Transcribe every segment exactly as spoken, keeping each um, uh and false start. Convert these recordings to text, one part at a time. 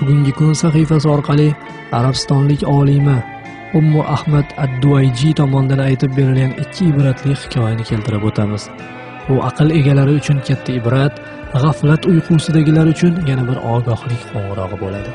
bugungi kun sahifasi orqali arabistonlik olima Ummu Ahmad ad-Duayji tomonidan aytib berilgan ikki ibratli hikoyani keltirib o'tamiz. Bu aql egalari uchun katta ibrat, g'aflat uyqusidagilar uchun yana bir ogohlik qo'ng'irog'i bo'ladi.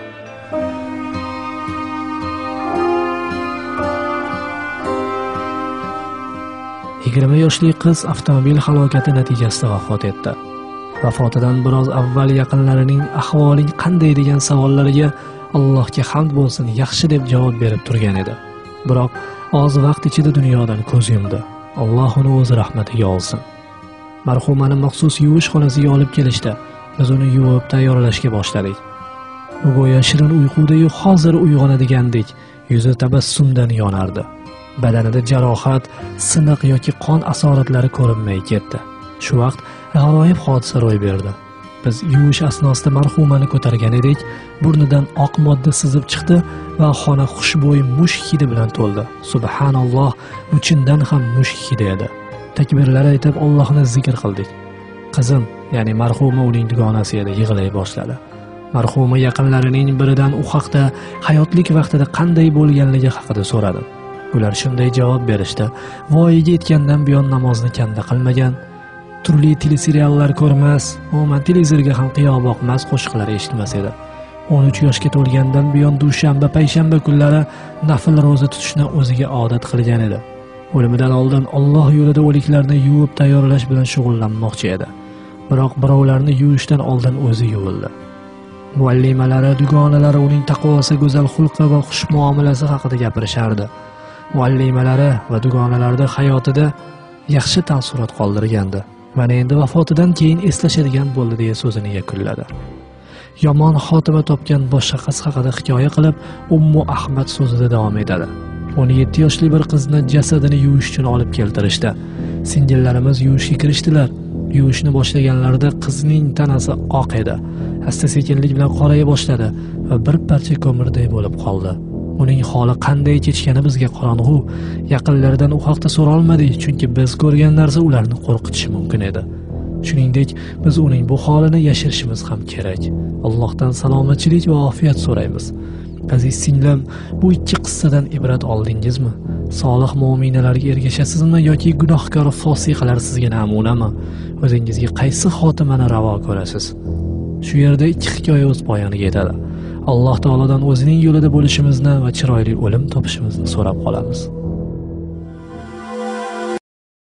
yigirma yoshli qiz avtomobil halokati natijasida vafot etdi. Vafotidan biroz avval yaqinlarining ahvoling qanday degan savollariga Allohga hamd bo'lsin, yaxshi deb javob berib turgan edi. Biroq oz vaqt ichida dunyodan ko'z yumdi. Alloh uni o'z rahmatiga olsin. Marhumani maxsus yuvish xonasiga olib kelishdi. Biz uni yuvib tayyorlashga boshladik. U go'yo shirin uyquda-yu hozir uyg'onadigandek yuzi tabassumdan yonardi. Badanida jarohat, siniq yoki qon asoratlari ko'rinmay ketdi. Shu vaqt g'aroyib hodisa ro'y berdi. Biz yuvish asnosida marhumani ko'targan edik. Burnidan oq modda sizib chiqdi va xona xushbo'y mushk hidi bilan to'ldi. Subhanalloh, u chindan ham mushk hidi edi. Takbirlar aytib Allohni zikr qildik. Qizim, ya'ni marhuma uning dugonasi edi, yig'lay boshladi. Marhuma yaqinlarining biridan u haqda hayotlik vaqtida qanday bo'lganligi haqida so'radi. Ular shunday javob berishdi: voyaga yetgandan buyon namozni kanda qilmagan, turli teleseriallar ko'rmas, umuman televizorga ham qiyo boqmas, qo'shiqlar eshitmas edi. o'n uch yoshga to'lgandan buyon dushanba, payshanba kunlari nafl roza tutishni o'ziga odat qilgan edi. O'limidan oldin Alloh yo'lida o'liklarni yuvib tayyorlash bilan shug'ullanmoqchi edi. Biroq birovlarni yuvishdan oldin o'zi yuvildi. Muallimalari, dugonalari uning taqvosi, go'zal xulqi va xush muomalasi haqida gapirishardi. Muallimalari va dugonalarida hayotida yaxshi taassurot qoldirgandi. Mana endi vafotidan keyin eslashadigan bo'ldi deya so'zini yakunladi. Yomon xotima topgan boshqa qiz haqida hikoya qilib, Ummu Ahmad so'zida davom etadi. o'n yetti yoshli bir qizni jasadini yuvish uchun olib keltirishdi. Singillarimiz yuvishga kirishdilar. Yuvishni boshlaganlarida qizning tanasi oq edi. Asta-sekinlik bilan qoraya boshladi va bir parcha ko'mirday bo'lib qoldi. Uning holi qanday kechgani bizga qorong'u. Yaqinlaridan u haqda so'ra olmadik, chunki biz ko'rgan narsa ularni qo'rqitishi mumkin edi. Shuningdek, biz uning bu holini yashirishimiz ham kerak. Allohdan salomatchilik va ofiyat so'raymiz. Aziz singlim, bu ikki qissadan ibrat oldingizmi? Solih mu'minalarga ergashasizmi yoki gunohkor fosiqalar sizga namunami? O'zingizga qaysi xotimani ravo ko'rasiz? Shu yerda ikki hikoya o'z poyoniga yetadi. Alloh taolodan o'zining yo'lida bo'lishimizni va chiroyli o'lim topishimizni so'rab qolamiz.